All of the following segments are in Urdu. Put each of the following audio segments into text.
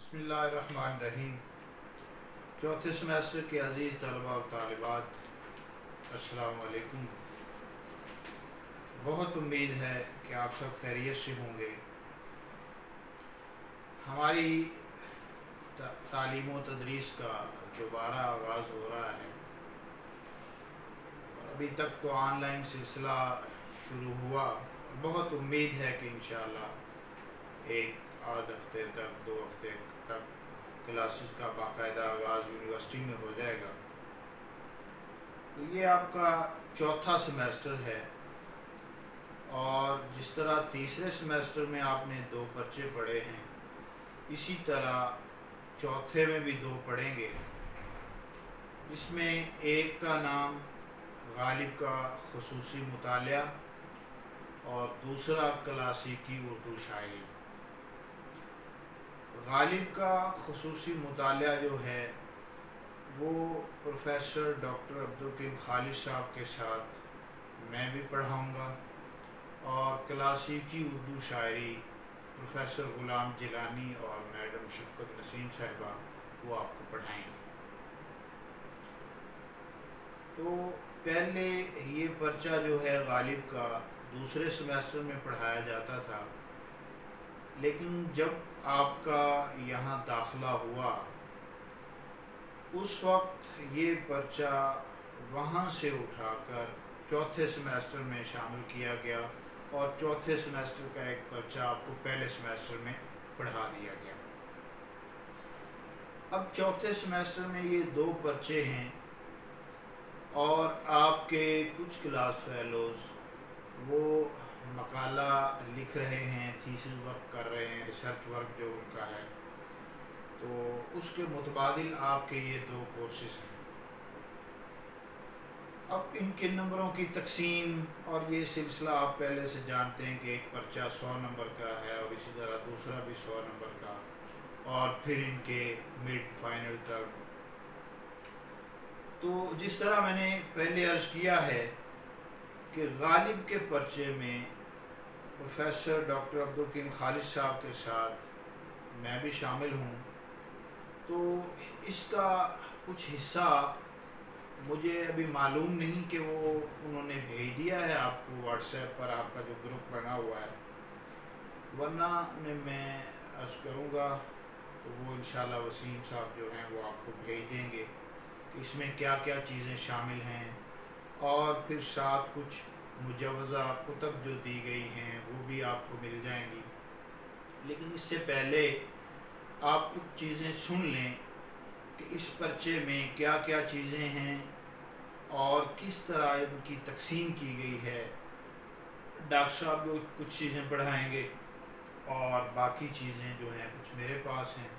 बिस्मिल्लाहिर्रहमानिर्रहीम। चौथे सेमेस्टर के अज़ीज़ तलबा और तालिबात, अस्सलाम वालेकुम। बहुत उम्मीद है कि आप सब खैरियत से होंगे। हमारी तालीम व तदरीस का दोबारा आगाज़ हो रहा है। अभी तक तो ऑनलाइन सिलसिला शुरू हुआ। बहुत उम्मीद है कि इंशाअल्लाह एक आध हफ्ते तक, 2 हफ्ते तक क्लासेस का बाकायदा आगाज़ यूनिवर्सिटी में हो जाएगा। तो ये आपका चौथा सेमेस्टर है, और जिस तरह तीसरे सेमेस्टर में आपने 2 पर्चे पढ़े हैं, इसी तरह चौथे में भी 2 पढ़ेंगे। इसमें एक का नाम गालिब का खुसूसी मुतालिया और दूसरा क्लासिकी उर्दू शायरी। गालिब का खुसूसी मुतालिया जो है वो प्रोफेसर डॉक्टर अब्दुल करीम खालिद साहब के साथ मैं भी पढ़ाऊँगा, और क्लासिकी उर्दू शायरी प्रोफेसर ग़ुलाम जिलानी और मैडम शफ़क़त नसीम साहिबा वो आपको पढ़ाएंगे। तो पहले ये पर्चा जो है गालिब का दूसरे सेमेस्टर में पढ़ाया जाता था, लेकिन जब आपका यहाँ दाखिला हुआ उस वक्त ये पर्चा वहाँ से उठाकर चौथे सेमेस्टर में शामिल किया गया, और चौथे सेमेस्टर का एक पर्चा आपको पहले सेमेस्टर में पढ़ा दिया गया। अब चौथे सेमेस्टर में ये 2 पर्चे हैं, और आपके कुछ क्लास फेलोज़ वो मकाला लिख रहे हैं, थीसिस वर्क कर रहे हैं, रिसर्च वर्क जो उनका है, तो उसके मुतबादिल आपके ये 2 कोर्सेस हैं। अब इनके नंबरों की तकसीम और ये सिलसिला आप पहले से जानते हैं कि एक पर्चा 100 नंबर का है, और इसी तरह दूसरा भी 100 नंबर का, और फिर इनके मिड फाइनल टर्म। तो जिस तरह मैंने पहले अर्ज़ किया है कि गालिब के पर्चे में प्रोफेसर डॉक्टर अब्दुल करीम खालिद साहब के साथ मैं भी शामिल हूँ, तो इसका कुछ हिस्सा मुझे अभी मालूम नहीं कि वो उन्होंने भेज दिया है आपको व्हाट्सएप पर, आपका जो ग्रुप बना हुआ है, वरना मैं अर्ज़ करूँगा तो वो इंशाल्लाह वसीम साहब जो हैं वो आपको भेज देंगे कि इसमें क्या क्या चीज़ें शामिल हैं, और फिर साथ कुछ मुजवज़ा कुतब जो दी गई हैं वो भी आपको मिल जाएंगी। लेकिन इससे पहले आप कुछ चीज़ें सुन लें कि इस पर्चे में क्या क्या चीज़ें हैं और किस तरह इनकी तकसीम की गई है। डॉक्टर साहब जो कुछ चीज़ें पढ़ाएंगे, और बाकी चीज़ें जो हैं कुछ मेरे पास हैं।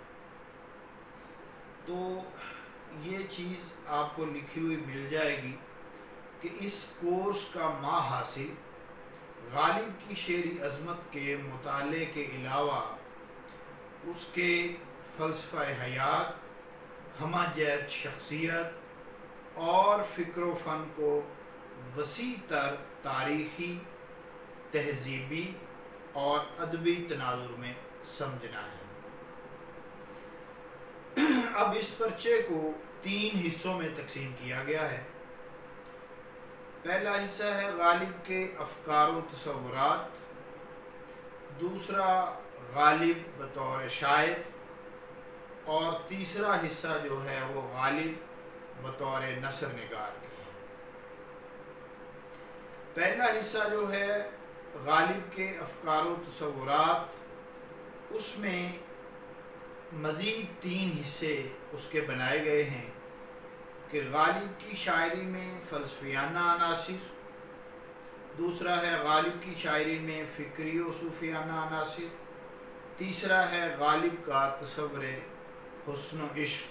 तो ये चीज़ आपको लिखी हुई मिल जाएगी कि इस कोर्स का माहासिल गालिब की शेरी अज़मत के मुताले के अलावा उसके फ़लसफ़ा हयात, हमाजत शख्सियत और फ़िक्र फ़न को वसी तर तारीख़ी, तहज़ीबी और अदबी तनाज़ुर में समझना है। अब इस पर्चे को 3 हिस्सों में तकसीम किया गया है। पहला हिस्सा है गालिब के अफ़कार व तसव्वुरात, दूसरा गालिब बतौर शायर, और तीसरा हिस्सा जो है वो गालिब बतौर नसर निगार के है। पहला हिस्सा जो है गालिब के अफ़कार व तसव्वुरात, उसमें मज़ीद 3 हिस्से उसके बनाए गए हैं कि गालिब की शायरी में फ़लसफ़ियाना अनासिर, दूसरा है गालिब की शायरी में फ़िक्री व सूफ़ियाना अनासिर, तीसरा है गालिब का तसव्वुर हुस्न व इश्क़,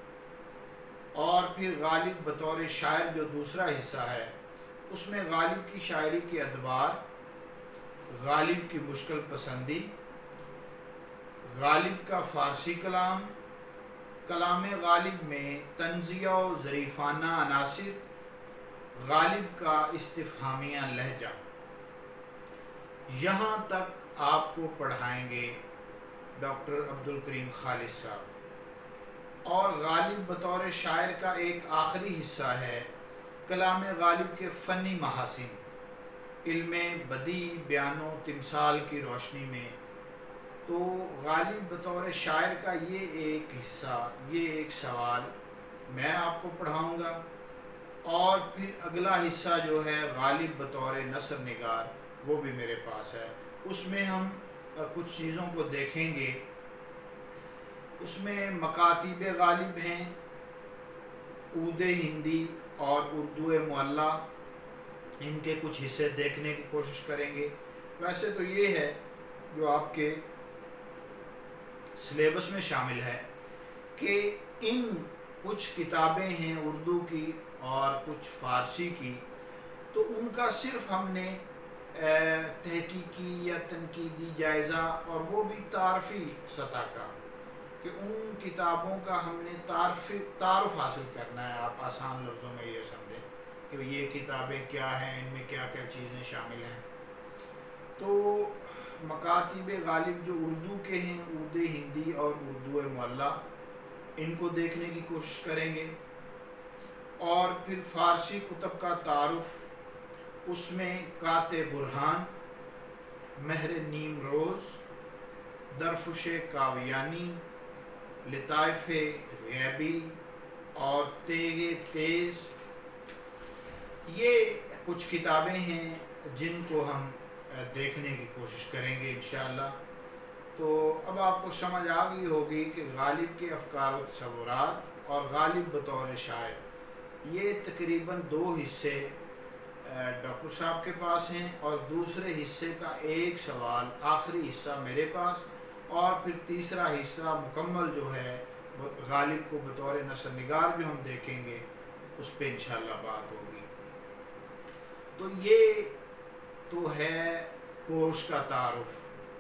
और फिर गालिब बतौर शायर जो दूसरा हिस्सा है उसमें गालिब की शायरी के अदवार, गालिब की मुश्किल पसंदी, गालिब का फ़ारसी कलाम, कलाम गालिब में तंज़िया व ज़रीफ़ाना अनासिर, गालिब का इस्तिफ़हामिया लहजा, यहाँ तक आपको पढ़ाएंगे डॉक्टर अब्दुल करीम खालिद साहब। और गालिब बतौर शायर का एक आखिरी हिस्सा है कलाम गालिब के फ़नी महासिन, इल्म बदी बयानो तिमसाल की रोशनी में। तो गालिब बतौर शायर का ये एक हिस्सा, ये एक सवाल मैं आपको पढ़ाऊँगा, और फिर अगला हिस्सा जो है गालिब बतौर नसर निगार वो भी मेरे पास है। उसमें हम कुछ चीज़ों को देखेंगे। उसमें मकातिब गालिब हैं, ऊदे हिंदी और उर्दू मुअल्ला, इनके कुछ हिस्से देखने की कोशिश करेंगे। वैसे तो ये है जो आपके सिलेबस में शामिल है कि इन कुछ किताबें हैं उर्दू की और कुछ फ़ारसी की, तो उनका सिर्फ हमने तहकीकी या तनकीदी जायज़ा, और वो भी तारफ़ी सतह का, कि उन किताबों का हमने तारुफ हासिल करना है। आप आसान लफ्ज़ों में ये समझें कि ये किताबें क्या हैं, इनमें क्या क्या चीज़ें शामिल हैं। तो मकातिब गालिब जो उर्दू के हैं, उर्दू हिंदी और उर्दू मुअल्ला, इनको देखने की कोशिश करेंगे। और फिर फ़ारसी कुतब का तारुफ, उसमें काते बुरहान, महर नीम रोज़, दरफुश कावियानी, लताइफ़ गैबी और तेगे तेज़, ये कुछ किताबें हैं जिनको हम देखने की कोशिश करेंगे इंशाअल्लाह। तो अब आपको समझ आ गई होगी कि गालिब के अफ़कार व तसव्वुरात और गालिब बतौर शायर, ये तकरीबन 2 हिस्से डॉक्टर साहब के पास हैं, और दूसरे हिस्से का एक सवाल, आखिरी हिस्सा मेरे पास, और फिर तीसरा हिस्सा मुकम्मल जो है गालिब को बतौर नसर निगार जो हम देखेंगे उस पर इंशाअल्लाह बात होगी। तो ये तो है कोर्स का तारुफ,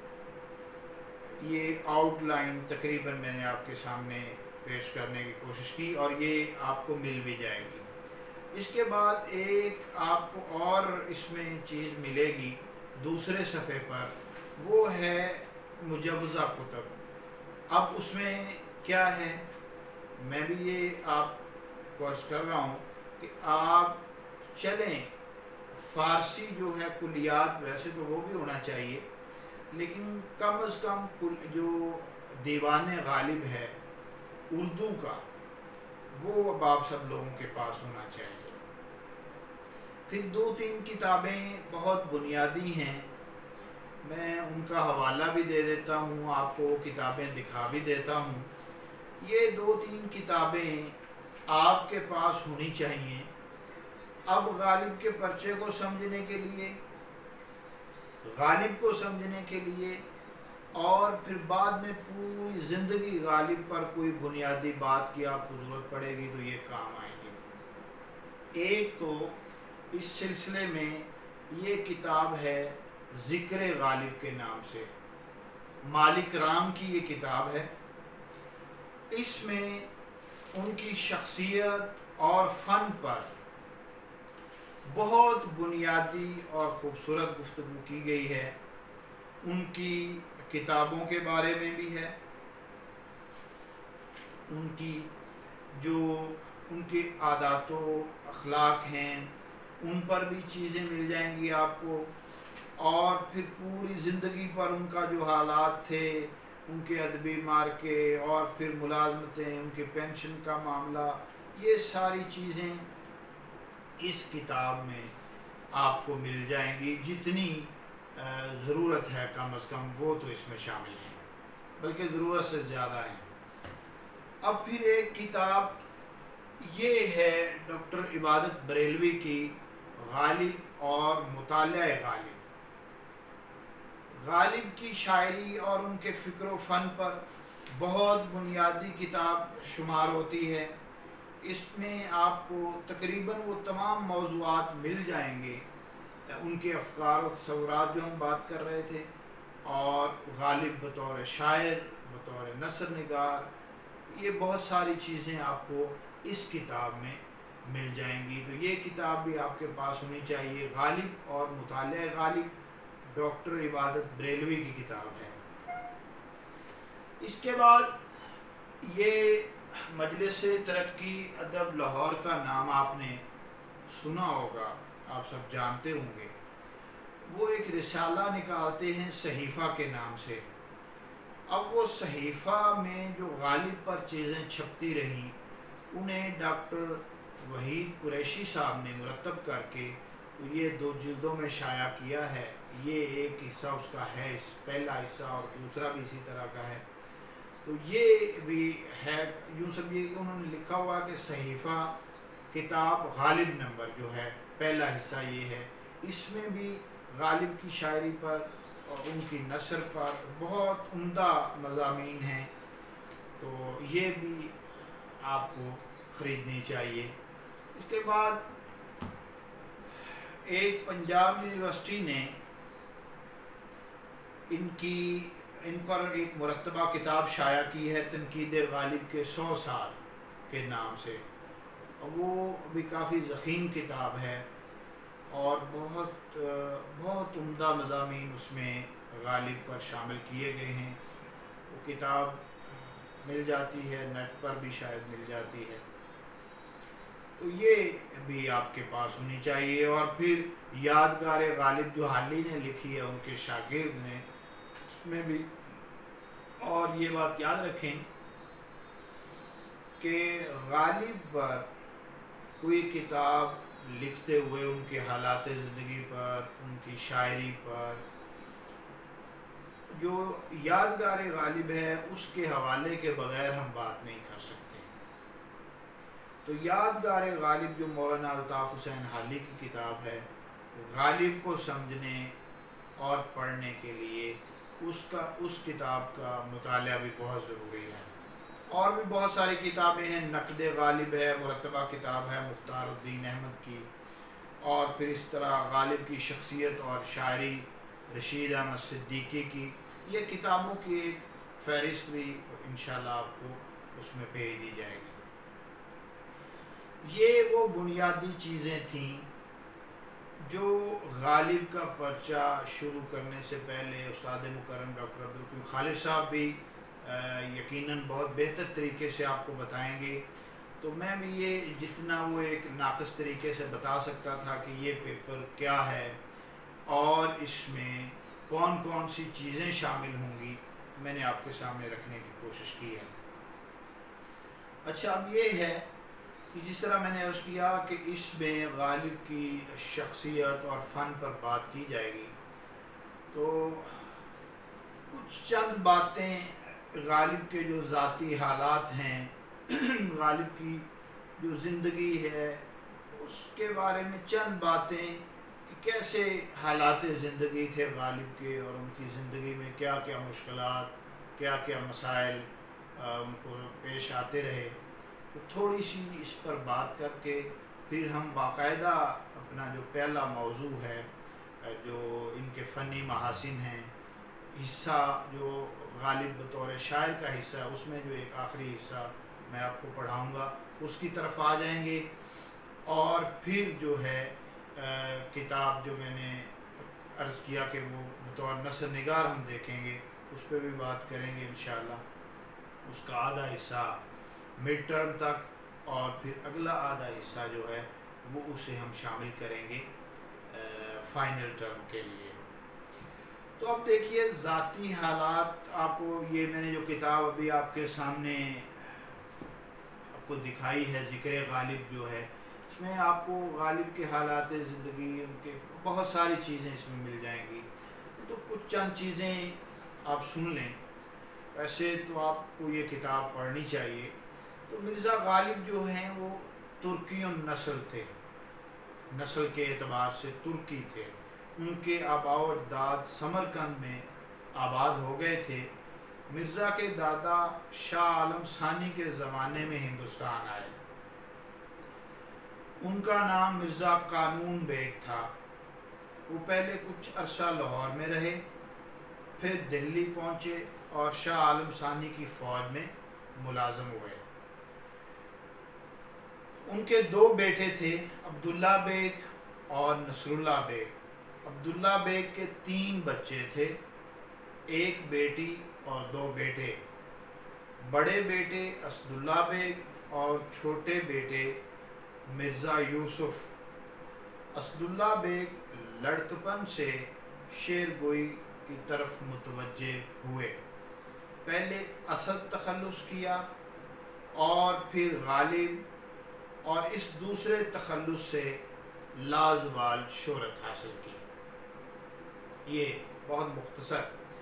ये आउटलाइन तकरीबन मैंने आपके सामने पेश करने की कोशिश की, और ये आपको मिल भी जाएगी। इसके बाद एक आपको और इसमें चीज़ मिलेगी दूसरे सफ़े पर, वो है मुजव्वज़ा कुतब। अब उसमें क्या है, मैं भी ये आपको अर्ज़ कर रहा हूँ कि आप चलें, फ़ारसी जो है कुलियात वैसे तो वो भी होना चाहिए, लेकिन कम अज़ कम जो दीवान गालिब है उर्दू का, वो अब आप सब लोगों के पास होना चाहिए। फिर 2-3 किताबें बहुत बुनियादी हैं, मैं उनका हवाला भी दे देता हूँ, आपको वो किताबें दिखा भी देता हूँ। ये 2-3 किताबें आपके पास होनी चाहिए अब गालिब के पर्चे को समझने के लिए, गालिब को समझने के लिए, और फिर बाद में पूरी ज़िंदगी गालिब पर कोई बुनियादी बात की आपको ज़रूरत पड़ेगी तो ये काम आएगी। एक तो इस सिलसिले में ये किताब है ज़िक्र गालिब के नाम से, मालिक राम की ये किताब है। इसमें उनकी शख्सियत और फ़न पर बहुत बुनियादी और ख़ूबसूरत गुफ्तगू की गई है। उनकी किताबों के बारे में भी है, उनकी जो उनके आदातो अखलाक हैं उन पर भी चीज़ें मिल जाएंगी आपको, और फिर पूरी ज़िंदगी पर उनका जो हालात थे, उनके अदबी मार्के और फिर मुलाजमतें, उनके पेंशन का मामला, ये सारी चीज़ें इस किताब में आपको मिल जाएंगी। जितनी ज़रूरत है कम अज़ कम वो तो इसमें शामिल हैं, बल्कि ज़रूरत से ज़्यादा है। अब फिर एक किताब ये है डॉक्टर इबादत बरेलवी की, गालिब और मुतालिया गालिब। गालिब की शायरी और उनके फ़िक्र व फ़न पर बहुत बुनियादी किताब शुमार होती है। इसमें आपको तकरीबन वो तमाम मौज़ूआत मिल जाएंगे, उनके अफ़कार और तसव्वुरात जो हम बात कर रहे थे, और गालिब बतौर शायर, बतौर नसर निगार, ये बहुत सारी चीज़ें आपको इस किताब में मिल जाएंगी। तो ये किताब भी आपके पास होनी चाहिए। गालिब और मुतालिया गालिब डॉक्टर इबादत बरेलवी की किताब है। اس کے بعد یہ مجلس ترقی ادب لاہور کا نام آپ نے سنا ہوگا، آپ سب جانتے ہوں گے۔ وہ ایک رسالہ نکالتے ہیں صحیفہ کے نام سے۔ اب وہ صحیفہ میں جو غالب پر چیزیں چھپتی رہیں انہیں ڈاکٹر وحید قریشی صاحب نے مرتب کر کے یہ 2 جلدوں میں شائع کیا ہے۔ یہ ایک حصہ اس کا ہے، پہلا حصہ، اور دوسرا بھی اسی طرح کا ہے۔ تو یہ بھی ہے، یوں سمجھیے کہ انہوں نے لکھا ہوا کہ صحیفہ کتاب غالب نمبر جو ہے پہلا حصہ یہ ہے۔ اس میں بھی غالب کی شاعری پر اور ان کی نثر پر بہت عمدہ مضامین ہیں، تو یہ بھی آپ کو خریدنی چاہیے۔ اس کے بعد ایک پنجاب یونیورسٹی نے ان پر ایک مرتبہ کتاب شائع کی ہے، تنقید غالب کے 100 سال کے نام سے۔ وہ بھی کافی ضخیم کتاب ہے اور بہت عمدہ مضامین اس میں غالب پر شامل کیے گئے ہیں۔ وہ کتاب مل جاتی ہے، نیٹ پر بھی شاید مل جاتی ہے، تو یہ بھی آپ کے پاس ہونی چاہیے۔ اور پھر یادگار غالب جو حالی نے لکھی ہے ان کے شاگرد نے، اس میں بھی، اور یہ بات یاد رکھیں کہ غالب پر کوئی کتاب لکھتے ہوئے ان کے حالات زندگی پر، ان کی شاعری پر، جو یادگار غالب ہے اس کے حوالے کے بغیر ہم بات نہیں کر سکتے۔ تو یادگار غالب جو مولانا الطاف حسین حالی کی کتاب ہے، غالب کو سمجھنے اور پڑھنے کے لیے اس کتاب کا مطالعہ بھی بہت ضروری ہے۔ اور بھی بہت ساری کتابیں ہیں، نقد غالب ہے، مرتبہ کتاب ہے مختار الدین احمد کی، اور پھر اس طرح غالب کی شخصیت اور شاعری رشید احمد صدیقی کی، یہ کتابوں کی ایک فہرست بھی انشاءاللہ آپ کو اس میں بھیج دی جائے گی۔ یہ وہ بنیادی چیزیں تھیں جو غالب کا پرچہ شروع کرنے سے پہلے استاد مکرم ڈاکٹر عبدالقیم خالد صاحب بھی یقیناً بہت بہتر طریقے سے آپ کو بتائیں گے، تو میں بھی یہ جتنا وہ ایک ناقص طریقے سے بتا سکتا تھا کہ یہ پیپر کیا ہے اور اس میں کون کون سی چیزیں شامل ہوں گی، میں نے آپ کے سامنے رکھنے کی کوشش کی ہے۔ اچھا، اب یہ ہے کہ جس طرح میں نے عرض کیا کہ اس میں غالب کی شخصیت اور فن پر بات کی جائے گی، تو کچھ چند باتیں غالب کے جو ذاتی حالات ہیں، غالب کی جو زندگی ہے اس کے بارے میں چند باتیں کہ کیسے حالات زندگی تھے غالب کے، اور ان کی زندگی میں کیا کیا مشکلات، کیا کیا مسائل ان کو پیش آتے رہے، تو تھوڑی سی اس پر بات کر کے پھر ہم باقاعدہ اپنا جو پہلا موضوع ہے، جو ان کے فنی محاسن ہیں، حصہ جو غالب بطور شاعر کا حصہ ہے، اس میں جو ایک آخری حصہ میں آپ کو پڑھاؤں گا اس کی طرف آ جائیں گے، اور پھر جو ہے کتاب جو میں نے عرض کیا کہ وہ بطور نثر نگار ہم دیکھیں گے، اس پہ بھی بات کریں گے انشاءاللہ۔ اس کا آدھا حصہ مڈ ٹرم تک، اور پھر اگلا آدھا حصہ جو ہے وہ اسے ہم شامل کریں گے فائنل ٹرم کے لیے۔ تو اب دیکھیے ذاتی حالات، آپ کو یہ میں نے جو کتاب ابھی آپ کے سامنے آپ کو دکھائی ہے، ذکر غالب جو ہے، اس میں آپ کو غالب کے حالات زندگی، ان کے بہت ساری چیزیں اس میں مل جائیں گی، تو کچھ چند چیزیں آپ سن لیں۔ ویسے تو آپ کو یہ کتاب پڑھنی چاہیے۔ تو مرزا غالب جو ہیں وہ ترکی النسل تھے، نسل کے اعتبار سے ترکی تھے۔ ان کے آباء و اجداد سمرقند میں آباد ہو گئے تھے۔ مرزا کے دادا شاہ عالم ثانی کے زمانے میں ہندوستان آئے۔ ان کا نام مرزا قانون بیگ تھا۔ وہ پہلے کچھ عرصہ لاہور میں رہے، پھر دہلی پہنچے اور شاہ عالم ثانی کی فوج میں ملازم ہوئے۔ ان کے 2 بیٹے تھے، عبداللہ بیگ اور نصر اللہ بیگ۔ عبداللہ بیگ کے 3 بچے تھے، 1 بیٹی اور 2 بیٹے۔ بڑے بیٹے اسداللہ بیگ اور چھوٹے بیٹے مرزا یوسف۔ اسداللہ بیگ لڑکپن سے شعر گوئی کی طرف متوجہ ہوئے۔ پہلے اسد تخلص کیا اور پھر غالب، اور اس دوسرے تخلص سے لازوال شہرت حاصل کی۔ یہ بہت مختصر۔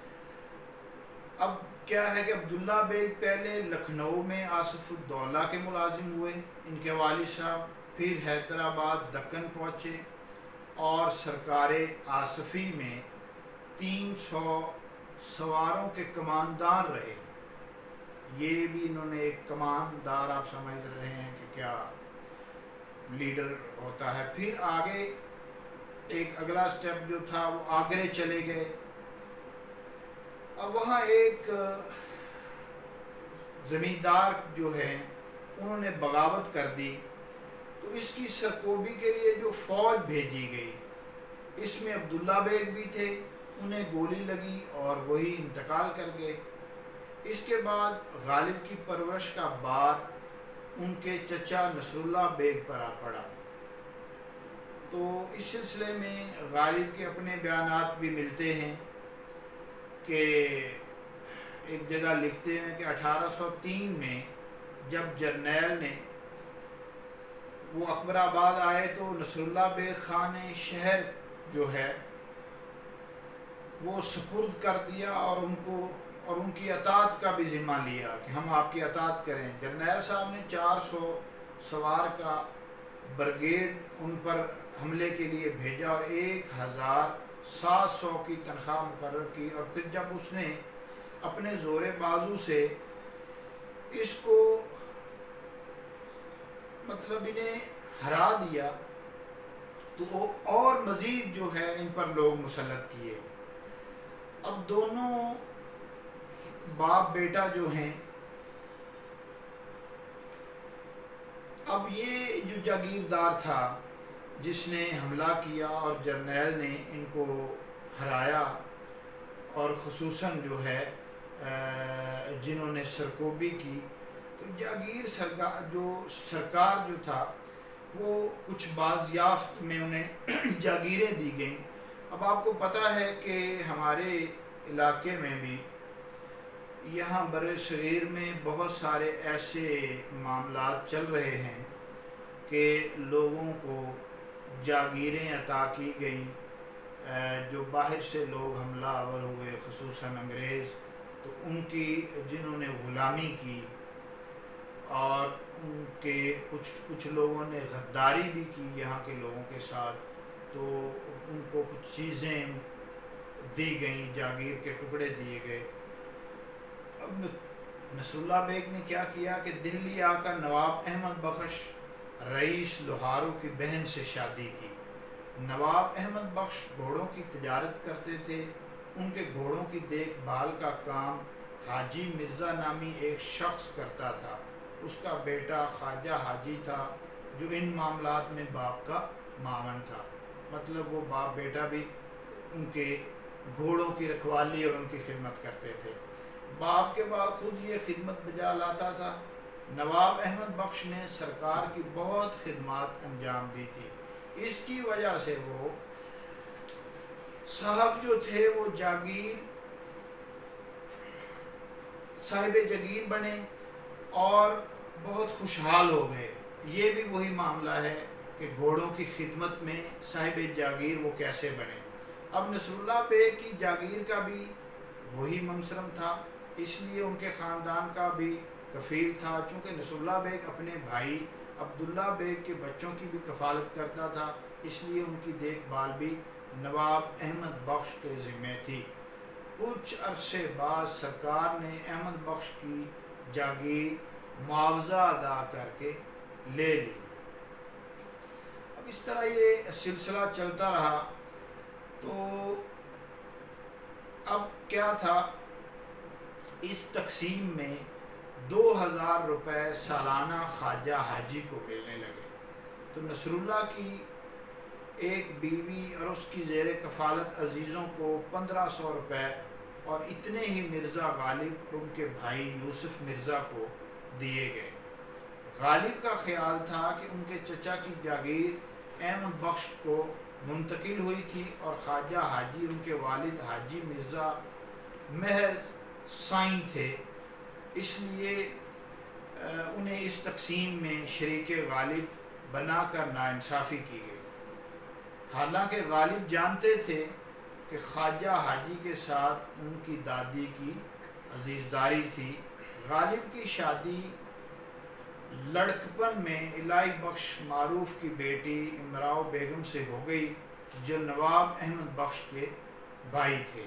اب کیا ہے کہ عبداللہ بیگ پہلے لکھنؤ میں آصف الدولہ کے ملازم ہوئے، ان کے والد صاحب، پھر حیدرآباد دکن پہنچے اور سرکار آصفی میں 300 سواروں کے کماندار رہے۔ یہ بھی انہوں نے ایک کماندار، آپ سمجھ رہے ہیں کہ کیا لیڈر ہوتا ہے۔ پھر آگے ایک اگلا سٹیپ جو تھا وہ آگرے چلے گئے۔ اب وہاں ایک زمیندار جو ہے انہوں نے بغاوت کر دی، تو اس کی سرکوبی کے لیے جو فوج بھیجی گئی اس میں عبداللہ بیگ بھی تھے، انہیں گولی لگی اور وہی انتقال کر گئے۔ اس کے بعد غالب کی پرورش کا بار ان کے چچا نصر اللہ بیگ پر آ پڑا۔ تو اس سلسلے میں غالب کے اپنے بیانات بھی ملتے ہیں کہ ایک جگہ لکھتے ہیں کہ 1803 میں جب جرنیل نے وہ اکبر آباد آئے تو نصر اللہ بیگ خان نے شہر جو ہے وہ سپرد کر دیا اور ان کی اطاعت کا بھی ذمہ لیا کہ ہم آپ کی اطاعت کریں۔ جرنیل صاحب نے 400 سوار کا برگیڈ ان پر حملے کے لیے بھیجا اور 1700 کی تنخواہ مقرر کی، اور پھر جب اس نے اپنے زور بازو سے اس کو مطلب انہیں ہرا دیا تو وہ اور مزید جو ہے ان پر لوگ مسلط کیے۔ اب دونوں باپ بیٹا جو ہیں، اب یہ جو جاگیردار تھا جس نے حملہ کیا اور جرنیل نے ان کو ہرایا، اور خصوصاً جو ہے جنہوں نے سرکوبی کی، تو جاگیر سرکار جو تھا وہ کچھ بازیافت میں انہیں جاگیریں دی گئیں۔ اب آپ کو پتہ ہے کہ ہمارے علاقے میں بھی یہاں بر صغیر میں بہت سارے ایسے معاملات چل رہے ہیں کہ لوگوں کو جاگیریں عطا کی گئیں، جو باہر سے لوگ حملہ آور ہوئے خصوصاً انگریز، تو ان کی جنہوں نے غلامی کی، اور ان کے کچھ لوگوں نے غداری بھی کی یہاں کے لوگوں کے ساتھ، تو ان کو کچھ چیزیں دی گئیں، جاگیر کے ٹکڑے دیے گئے۔ اب نصر اللہ بیگ نے کیا کیا کہ دہلی آ کر نواب احمد بخش رئیس لوہارو کی بہن سے شادی کی۔ نواب احمد بخش گھوڑوں کی تجارت کرتے تھے، ان کے گھوڑوں کی دیکھ بھال کا کام حاجی مرزا نامی ایک شخص کرتا تھا۔ اس کا بیٹا خواجہ حاجی تھا جو ان معاملات میں باپ کا معاون تھا، مطلب وہ باپ بیٹا بھی ان کے گھوڑوں کی رکھوالی اور ان کی خدمت کرتے تھے۔ باپ کے بعد خود یہ خدمت بجا لاتا تھا۔ نواب احمد بخش نے سرکار کی بہت خدمات انجام دی تھی، اس کی وجہ سے وہ صاحب جو تھے وہ صاحب جاگیر بنے اور بہت خوشحال ہو گئے۔ یہ بھی وہی معاملہ ہے کہ گھوڑوں کی خدمت میں صاحب جاگیر وہ کیسے بنے۔ اب نصر اللہ بیگ کی جاگیر کا بھی وہی منصرم تھا، اس لیے ان کے خاندان کا بھی کفیل تھا۔ چونکہ نصر اللہ بیگ اپنے بھائی عبداللہ بیگ کے بچوں کی بھی کفالت کرتا تھا، اس لیے ان کی دیکھ بھال بھی نواب احمد بخش کے ذمہ تھی۔ کچھ عرصے بعد سرکار نے احمد بخش کی جاگیر معاوضہ ادا کر کے لے لی۔ اب اس طرح یہ سلسلہ چلتا رہا۔ تو اب کیا تھا، اس تقسیم میں 2000 روپے سالانہ خواجہ حاجی کو ملنے لگے۔ تو نصر اللہ کی ایک بیوی اور اس کی زیر کفالت عزیزوں کو 1500 روپے اور اتنے ہی مرزا غالب اور ان کے بھائی یوسف مرزا کو دیے گئے۔ غالب کا خیال تھا کہ ان کے چچا کی جاگیر احمد بخش کو منتقل ہوئی تھی اور خواجہ حاجی ان کے والد حاجی مرزا محض سائیں تھے، اس لیے انہیں اس تقسیم میں شریک غالب بنا کر ناانصافی کی گئی۔ حالانکہ غالب جانتے تھے کہ خواجہ حاجی کے ساتھ ان کی دادی کی عزیزداری تھی۔ غالب کی شادی لڑکپن میں الہی بخش معروف کی بیٹی امراؤ بیگم سے ہو گئی جو نواب احمد بخش کے بھائی تھے۔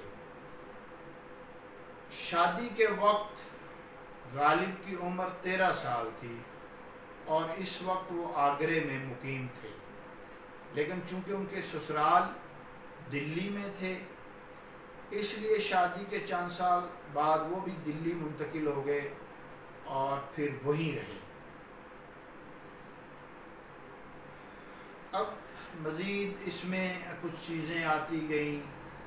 شادی کے وقت غالب کی عمر 13 سال تھی اور اس وقت وہ آگرے میں مقیم تھے، لیکن چونکہ ان کے سسرال دلی میں تھے اس لیے شادی کے چند سال بعد وہ بھی دلی منتقل ہو گئے اور پھر وہیں رہے۔ اب مزید اس میں کچھ چیزیں آتی گئیں،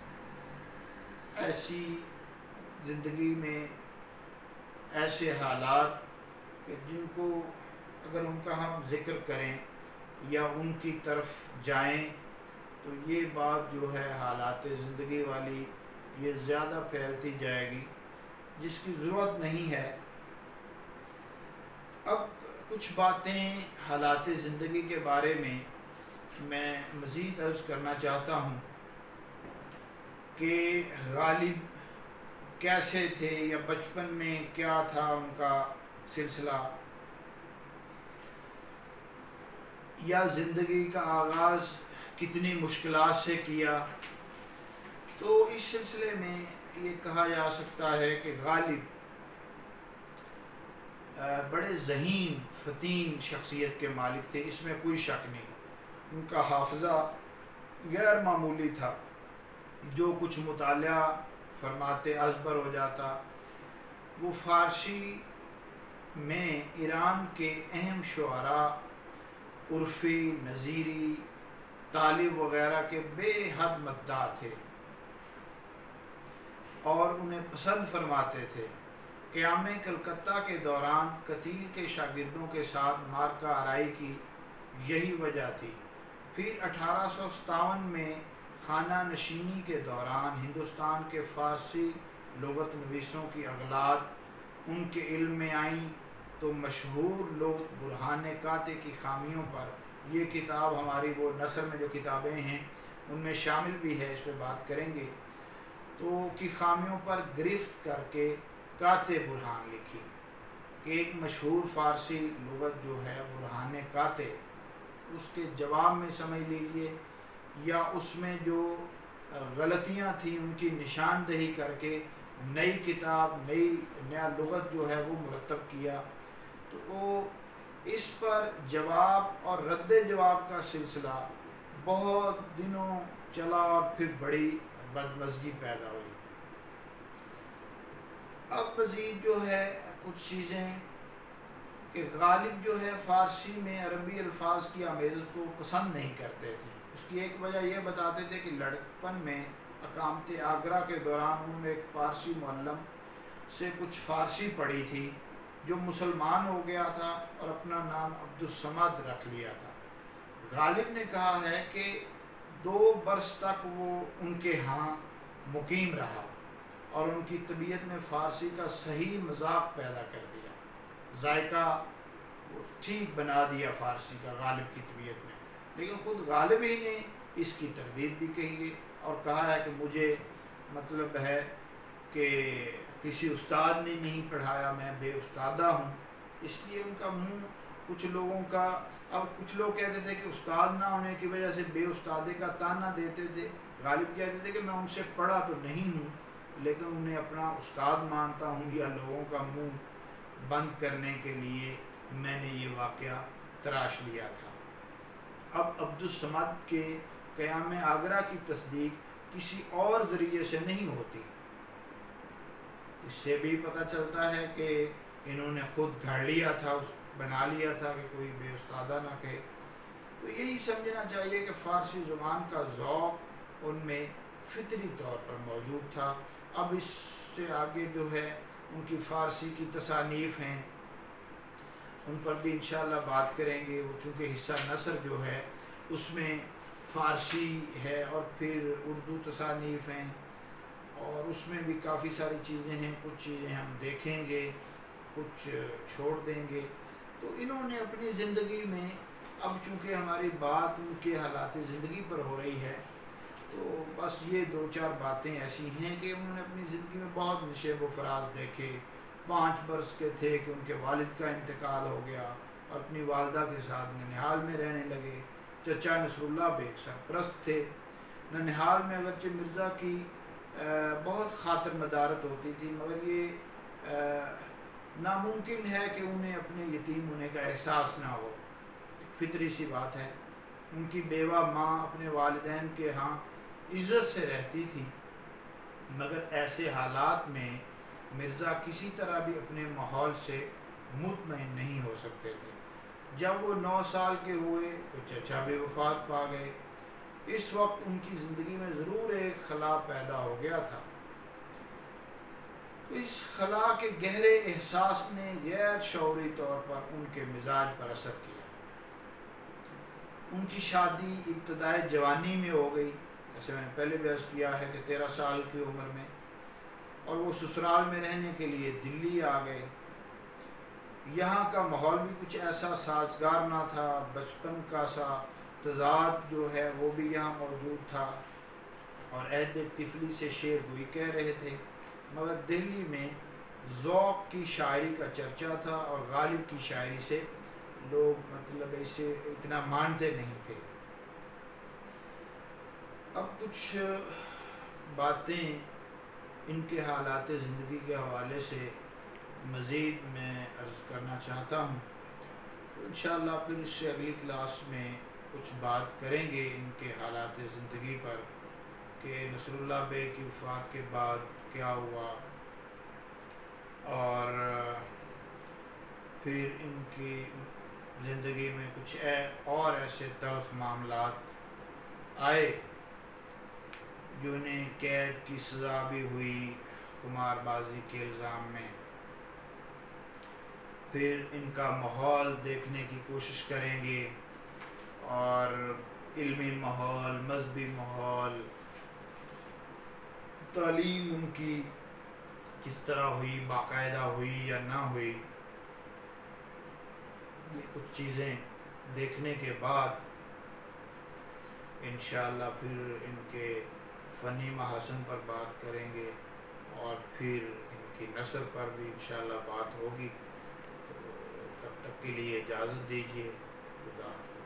ایسی زندگی میں ایسے حالات کہ جن کو اگر ان کا ہم ذکر کریں یا ان کی طرف جائیں تو یہ بات جو ہے حالات زندگی والی یہ زیادہ پھیلتی جائے گی جس کی ضرورت نہیں ہے۔ اب کچھ باتیں حالات زندگی کے بارے میں مزید عرض کرنا چاہتا ہوں کہ غالب کیسے تھے یا بچپن میں کیا تھا ان کا سلسلہ، یا زندگی کا آغاز کتنی مشکلات سے کیا۔ تو اس سلسلے میں یہ کہا جا سکتا ہے کہ غالب بڑے ذہین فطین شخصیت کے مالک تھے، اس میں کوئی شک نہیں۔ ان کا حافظہ غیر معمولی تھا، جو کچھ مطالعہ فرماتے ازبر ہو جاتا۔ وہ فارسی میں ایران کے اہم شعراء عرفی، نظیری، طالب وغیرہ کے بے حد مداح تھے اور انہیں پسند فرماتے تھے۔ قیام کلکتہ کے دوران قتیل کے شاگردوں کے ساتھ مارکہ آرائی کی یہی وجہ تھی۔ پھر 1857 میں خانہ نشینی کے دوران ہندوستان کے فارسی لغت نویسوں کی اغلاط ان کے علم میں آئیں تو مشہور لغت برہان قاطع کی خامیوں پر، یہ کتاب ہماری وہ نثر میں جو کتابیں ہیں ان میں شامل بھی ہے، اس پہ بات کریں گے، تو کی خامیوں پر گرفت کر کے قاطع برہان لکھی کہ ایک مشہور فارسی لغت جو ہے برہان قاطع، اس کے جواب میں سمجھ لیجئے یا اس میں جو غلطیاں تھیں ان کی نشاندہی کر کے نئی کتاب نیا لغت جو ہے وہ مرتب کیا۔ تو وہ اس پر جواب اور رد جواب کا سلسلہ بہت دنوں چلا اور پھر بڑی بدمزگی پیدا ہوئی۔ اب مزید جو ہے کچھ چیزیں کہ غالب جو ہے فارسی میں عربی الفاظ کی آمیزش کو پسند نہیں کرتے تھے۔ اس کی ایک وجہ یہ بتاتے تھے کہ لڑکپن میں اقامت آگرہ کے دوران انہوں نے ایک فارسی معلم سے کچھ فارسی پڑھی تھی جو مسلمان ہو گیا تھا اور اپنا نام عبدالصمد رکھ لیا تھا۔ غالب نے کہا ہے کہ 2 برس تک وہ ان کے ہاں مقیم رہا اور ان کی طبیعت میں فارسی کا صحیح مذاق پیدا کر دیا، ذائقہ ٹھیک بنا دیا فارسی کا غالب کی طبیعت میں۔ لیکن خود غالب ہی نے اس کی تردید بھی کہی ہے اور کہا ہے کہ مجھے مطلب ہے کہ کسی استاد نے نہیں پڑھایا، میں بے استادہ ہوں۔ اس لیے ان کا منہ کچھ لوگوں کا، اب کچھ لوگ کہتے تھے کہ استاد نہ ہونے کی وجہ سے بے استادے کا تانا دیتے تھے، غالب کہتے تھے کہ میں ان سے پڑھا تو نہیں ہوں لیکن انہیں اپنا استاد مانتا ہوں، یا لوگوں کا منہ بند کرنے کے لیے میں نے یہ واقعہ تراش لیا تھا۔ اب عبدالصمد کے قیام آگرہ کی تصدیق کسی اور ذریعے سے نہیں ہوتی۔ اس سے بھی پتہ چلتا ہے کہ انہوں نے خود گھڑ لیا تھا، بنا لیا تھا کہ کوئی بے استادہ نہ کہے۔ تو یہی سمجھنا چاہیے کہ فارسی زبان کا ذوق ان میں فطری طور پر موجود تھا۔ اب اس سے آگے جو ہے ان کی فارسی کی تصانیف ہیں، ان پر بھی انشاءاللہ بات کریں گے۔ وہ چونکہ حصہ نثر جو ہے اس میں فارسی ہے اور پھر اردو تصانیف ہیں، اور اس میں بھی کافی ساری چیزیں ہیں، کچھ چیزیں ہم دیکھیں گے، کچھ چھوڑ دیں گے۔ تو انہوں نے اپنی زندگی میں، اب چونکہ ہماری بات ان کے حالات زندگی پر ہو رہی ہے، تو بس یہ 2-4 باتیں ایسی ہیں کہ انہوں نے اپنی زندگی میں بہت نشیب و فراز دیکھے۔ 5 برس کے تھے کہ ان کے والد کا انتقال ہو گیا اور اپنی والدہ کے ساتھ ننہال میں رہنے لگے۔ چچا نصر اللہ بیگ سرپرست تھے۔ ننہال میں اگرچہ مرزا کی بہت خاطر مدارت ہوتی تھی، مگر یہ ناممکن ہے کہ انہیں اپنے یتیم ہونے کا احساس نہ ہو، فطری سی بات ہے۔ ان کی بیوہ ماں اپنے والدین کے ہاں عزت سے رہتی تھی، مگر ایسے حالات میں مرزا کسی طرح بھی اپنے ماحول سے مطمئن نہیں ہو سکتے تھے۔ جب وہ 9 سال کے ہوئے تو چچا بھی وفات پا گئے۔ اس وقت ان کی زندگی میں ضرور ایک خلا پیدا ہو گیا تھا۔ اس خلا کے گہرے احساس نے غیر شعوری طور پر ان کے مزاج پر اثر کیا۔ ان کی شادی ابتدائی جوانی میں ہو گئی، جیسے میں نے پہلے بھی عرض کیا ہے کہ 13 سال کی عمر میں، اور وہ سسرال میں رہنے کے لیے دلی آ گئے۔ یہاں کا ماحول بھی کچھ ایسا سازگار نہ تھا، بچپن کا سا تضاد جو ہے وہ بھی یہاں موجود تھا، اور عہد طفلی سے شعر گوئی کہہ رہے تھے، مگر دہلی میں ذوق کی شاعری کا چرچا تھا اور غالب کی شاعری سے لوگ مطلب اسے اتنا مانتے نہیں تھے۔ اب کچھ باتیں ان کے حالات زندگی کے حوالے سے مزید میں عرض کرنا چاہتا ہوں، انشاءاللہ پھر اس سے اگلی کلاس میں کچھ بات کریں گے ان کے حالات زندگی پر، کہ نصر اللہ بیگ کی وفات کے بعد کیا ہوا، اور پھر ان کی زندگی میں کچھ اور ایسے تلخ معاملات آئے جو انہیں قید کی سزا بھی ہوئی قمار بازی کے الزام میں۔ پھر ان کا ماحول دیکھنے کی کوشش کریں گے، اور علمی ماحول، مذہبی ماحول، تعلیم ان کی کس طرح ہوئی، باقاعدہ ہوئی یا نہ ہوئی، یہ کچھ چیزیں دیکھنے کے بعد انشاءاللہ پھر ان کے فنی محاسن پر بات کریں گے، اور پھر ان کی نثر پر بھی انشاءاللہ بات ہوگی۔ تو تب تک کے لیے اجازت دیجیے، خدا حافظ۔